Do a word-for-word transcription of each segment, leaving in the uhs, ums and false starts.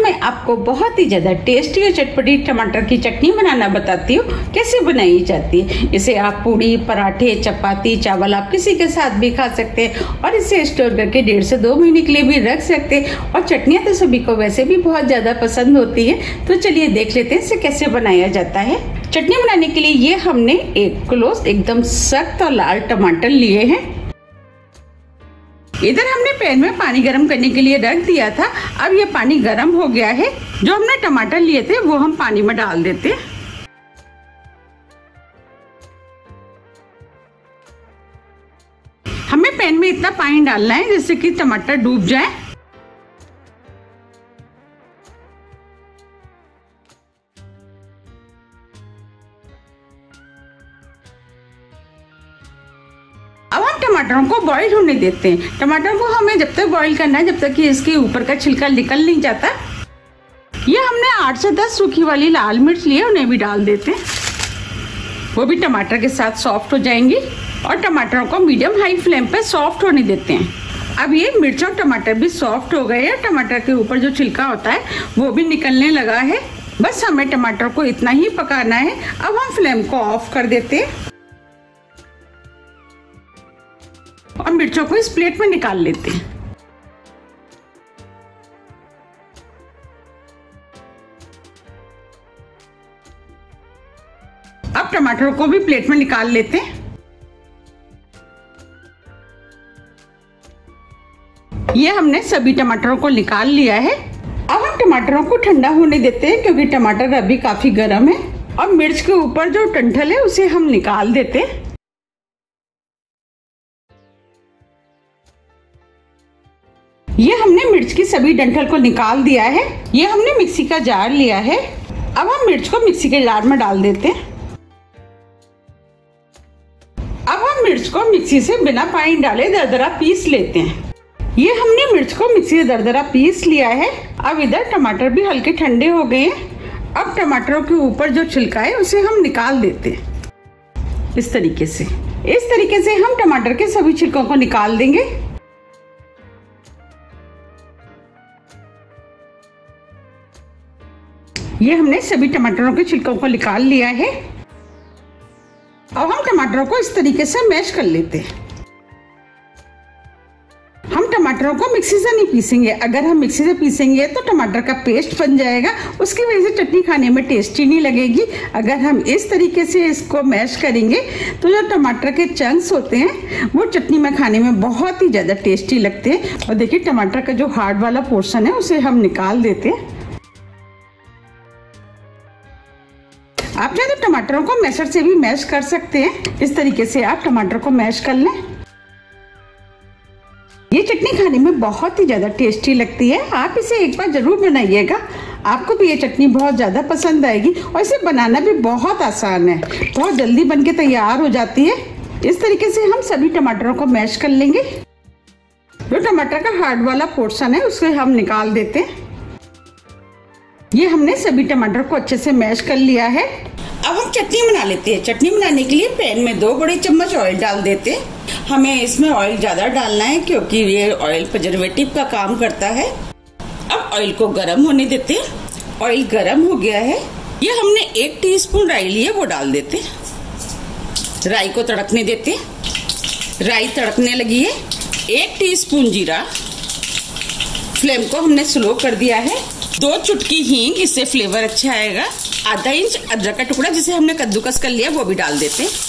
मैं आपको बहुत ही ज्यादा टेस्टी और चटपटी टमाटर की चटनी बनाना बताती हूँ कैसे बनाई जाती है। इसे आप पूड़ी, पराठे, चपाती, चावल आप किसी के साथ भी खा सकते हैं और इसे स्टोर करके डेढ़ से दो महीने के लिए भी रख सकते हैं। और चटनियाँ तो सभी को वैसे भी बहुत ज्यादा पसंद होती है। तो चलिए देख लेते हैं इसे कैसे बनाया जाता है। चटनी बनाने के लिए ये हमने एक किलो एकदम सख्त और लाल टमाटर लिए हैं। इधर हमने पैन में पानी गरम करने के लिए रख दिया था। अब ये पानी गरम हो गया है। जो हमने टमाटर लिए थे वो हम पानी में डाल देते हैं। हमें पैन में इतना पानी डालना है जिससे कि टमाटर डूब जाए। अब हम टमाटरों को बॉईल होने देते हैं। टमाटर को हमें जब तक बॉईल करना है जब तक कि इसके ऊपर का छिलका निकल नहीं जाता। ये हमने आठ से दस सूखी वाली लाल मिर्च लिए, उन्हें भी डाल देते हैं। वो भी टमाटर के साथ सॉफ्ट हो जाएंगी। और टमाटरों को मीडियम हाई फ्लेम पे सॉफ्ट होने देते हैं। अब ये मिर्च और टमाटर भी सॉफ्ट हो गए हैं। टमाटर के ऊपर जो छिलका होता है वो भी निकलने लगा है। बस हमें टमाटर को इतना ही पकाना है। अब हम फ्लेम को ऑफ कर देते हैं और मिर्चों को इस प्लेट में निकाल लेते हैं। अब टमाटर को भी प्लेट में निकाल लेते हैं। ये हमने सभी टमाटरों को निकाल लिया है। अब हम टमाटरों को ठंडा होने देते हैं क्योंकि टमाटर अभी काफी गर्म है। और मिर्च के ऊपर जो डंठल है उसे हम निकाल देते हैं। ये हमने मिर्च की सभी डंठल को निकाल दिया है। ये हमने मिक्सी का जार लिया है। अब हम मिर्च को मिक्सी के जार में डाल देते हैं। अब हम मिर्च को मिक्सी से बिना पानी डाले दरदरा पीस लेते हैं। ये हमने मिर्च को मिक्सी से दरदरा पीस लिया है। अब इधर टमाटर भी हल्के ठंडे हो गए हैं। अब टमाटरों के ऊपर जो छिलका है उसे हम निकाल देते हैं। इस तरीके से इस तरीके से हम टमाटर के सभी छिलकों को निकाल देंगे। ये हमने सभी टमाटरों के छिलकों को निकाल लिया है। अब हम टमाटरों को इस तरीके से मैश कर लेते हैं। हम टमाटरों को मिक्सी से नहीं पीसेंगे। अगर हम मिक्सी से पीसेंगे तो टमाटर का पेस्ट बन जाएगा। उसकी वजह से चटनी खाने में टेस्टी नहीं लगेगी। अगर हम इस तरीके से इसको मैश करेंगे तो जो टमाटर के चंक्स होते हैं वो चटनी में खाने में बहुत ही ज्यादा टेस्टी लगते हैं। और देखिए टमाटर का जो हार्ड वाला पोर्शन है उसे हम निकाल देते हैं। आप चाहे तो टमाटरों को मैशर से भी मैश कर सकते हैं। इस तरीके से आप टमाटर को मैश कर लें। ये चटनी खाने में बहुत ही ज्यादा टेस्टी लगती है। आप इसे एक बार जरूर बनाइएगा। आपको भी ये चटनी बहुत ज्यादा पसंद आएगी। और इसे बनाना भी बहुत आसान है। बहुत जल्दी बनके तैयार हो जाती है। इस तरीके से हम सभी टमाटरों को मैश कर लेंगे। जो टमाटर का हार्ड वाला पोर्शन है उसे हम निकाल देते हैं। ये हमने सभी टमाटर को अच्छे से मैश कर लिया है। अब हम चटनी बना लेते हैं। चटनी बनाने के लिए पैन में दो बड़े चम्मच ऑयल डाल देते हैं। हमें इसमें ऑयल ज्यादा डालना है क्योंकि ये ऑयल प्रिजर्वेटिव का काम करता है। अब ऑयल को गर्म होने देते हैं। ऑयल गर्म हो गया है। ये हमने एक टीस्पून राई ली है वो डाल देते हैं। राई को तड़कने देते हैं। राई तड़कने लगी है। एक टीस्पून जीरा। फ्लेम को हमने स्लो कर दिया है। दो चुटकी हींग, इससे फ्लेवर अच्छा आएगा। आधा इंच अदरक का टुकड़ा जिसे हमने कद्दूकस कर लिया वो भी डाल देते हैं।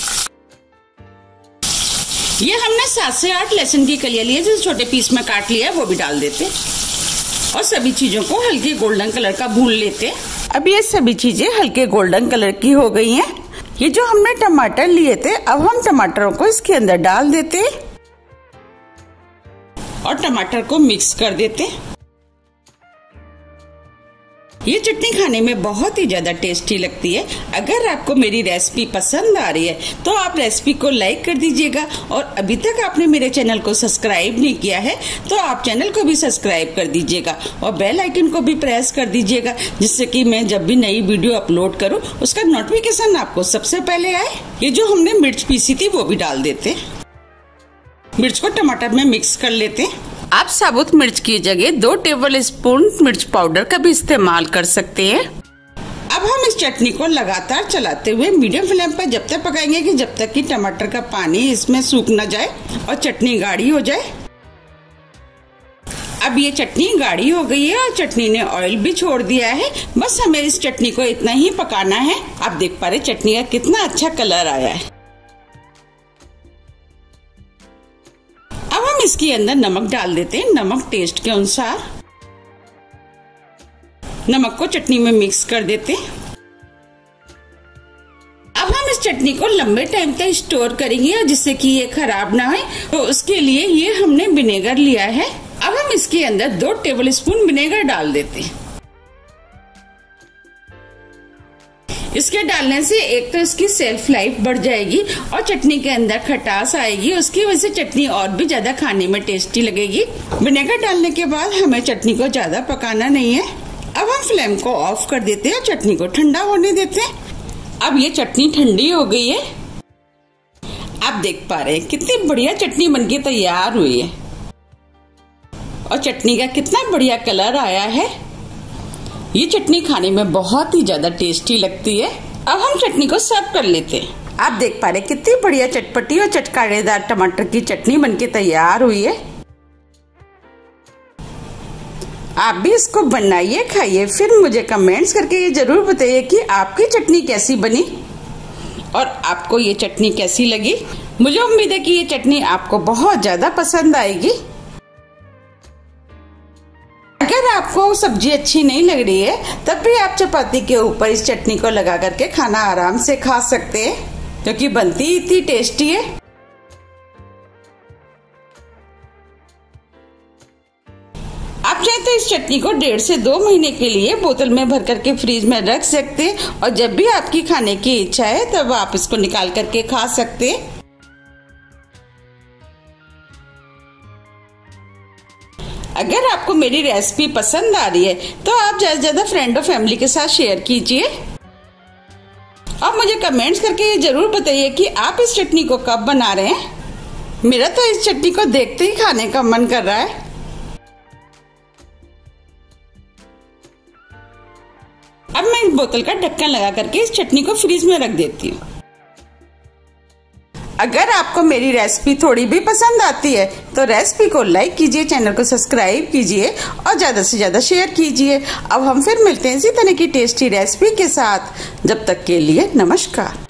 ये हमने सात से आठ लहसुन की कलियां ली है जिसे छोटे पीस में काट लिया है वो भी डाल देते हैं। और सभी चीजों को हल्के गोल्डन कलर का भून लेते हैं। अब ये सभी चीजें हल्के गोल्डन कलर की हो गई हैं। ये जो हमने टमाटर लिए थे अब हम टमाटरों को इसके अंदर डाल देते हैं और टमाटर को मिक्स कर देते हैं। ये चटनी खाने में बहुत ही ज्यादा टेस्टी लगती है। अगर आपको मेरी रेसिपी पसंद आ रही है तो आप रेसिपी को लाइक कर दीजिएगा। और अभी तक आपने मेरे चैनल को सब्सक्राइब नहीं किया है तो आप चैनल को भी सब्सक्राइब कर दीजिएगा और बेल आइकन को भी प्रेस कर दीजिएगा जिससे कि मैं जब भी नई वीडियो अपलोड करूं उसका नोटिफिकेशन आपको सबसे पहले आए। ये जो हमने मिर्च पीसी थी वो भी डाल देते हैं। मिर्च को टमाटर में मिक्स कर लेते हैं। आप साबुत मिर्च की जगह दो टेबल स्पून मिर्च पाउडर का भी इस्तेमाल कर सकते हैं। अब हम इस चटनी को लगातार चलाते हुए मीडियम फ्लेम पर जब तक पकाएंगे कि जब तक कि टमाटर का पानी इसमें सूख न जाए और चटनी गाढ़ी हो जाए। अब ये चटनी गाढ़ी हो गई है और चटनी ने ऑयल भी छोड़ दिया है। बस हमें इस चटनी को इतना ही पकाना है। आप देख पा रहे चटनी का कितना अच्छा कलर आया है। अब हम इसके अंदर नमक डाल देते हैं, नमक टेस्ट के अनुसार। नमक को चटनी में मिक्स कर देते हैं। अब हम इस चटनी को लंबे टाइम तक स्टोर करेंगे जिससे कि ये खराब ना हो, तो उसके लिए ये हमने विनेगर लिया है। अब हम इसके अंदर दो टेबलस्पून विनेगर डाल देते हैं। इसके डालने से एक तो इसकी सेल्फ लाइफ बढ़ जाएगी और चटनी के अंदर खटास आएगी, उसकी वजह से चटनी और भी ज्यादा खाने में टेस्टी लगेगी। विनेगर डालने के बाद हमें चटनी को ज्यादा पकाना नहीं है। अब हम फ्लेम को ऑफ कर देते हैं और चटनी को ठंडा होने देते हैं। अब ये चटनी ठंडी हो गई है। आप देख पा रहे हैं कितनी बढ़िया चटनी बनके तैयार हुई है और चटनी का कितना बढ़िया कलर आया है। ये चटनी खाने में बहुत ही ज्यादा टेस्टी लगती है। अब हम चटनी को सर्व कर लेते हैं। आप देख पा रहे हैं कितनी बढ़िया चटपटी और चटकारेदार टमाटर की चटनी बनके तैयार हुई है। आप भी इसको बनाइए, खाइए, फिर मुझे कमेंट्स करके ये जरूर बताइए कि आपकी चटनी कैसी बनी और आपको ये चटनी कैसी लगी। मुझे उम्मीद है कि ये चटनी आपको बहुत ज्यादा पसंद आएगी। अगर आपको सब्जी अच्छी नहीं लग रही है तब भी आप चपाती के ऊपर इस चटनी को लगा करके खाना आराम से खा सकते हैं, क्योंकि बनती इतनी टेस्टी है। आप चाहे तो इस चटनी को डेढ़ से दो महीने के लिए बोतल में भर करके फ्रीज में रख सकते हैं और जब भी आपकी खाने की इच्छा है तब आप इसको निकाल करके खा सकते हैं। अगर आपको मेरी रेसिपी पसंद आ रही है तो आप ज्यादा से ज्यादा फ्रेंड और फैमिली के साथ शेयर कीजिए और मुझे कमेंट्स करके ये जरूर बताइए कि आप इस चटनी को कब बना रहे हैं। मेरा तो इस चटनी को देखते ही खाने का मन कर रहा है। अब मैं इस बोतल का ढक्कन लगा करके इस चटनी को फ्रीज में रख देती हूँ। अगर आपको मेरी रेसिपी थोड़ी भी पसंद आती है तो रेसिपी को लाइक कीजिए, चैनल को सब्सक्राइब कीजिए और ज्यादा से ज्यादा शेयर कीजिए। अब हम फिर मिलते हैं इसी तरह की टेस्टी रेसिपी के साथ। जब तक के लिए नमस्कार।